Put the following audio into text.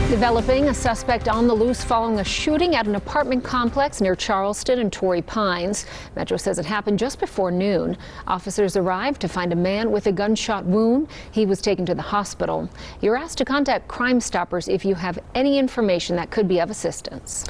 Developing, a suspect on the loose following a shooting at an apartment complex near Charleston and Torrey Pines. Metro says it happened just before noon. Officers arrived to find a man with a gunshot wound. He was taken to the hospital. You're asked to contact Crime Stoppers if you have any information that could be of assistance.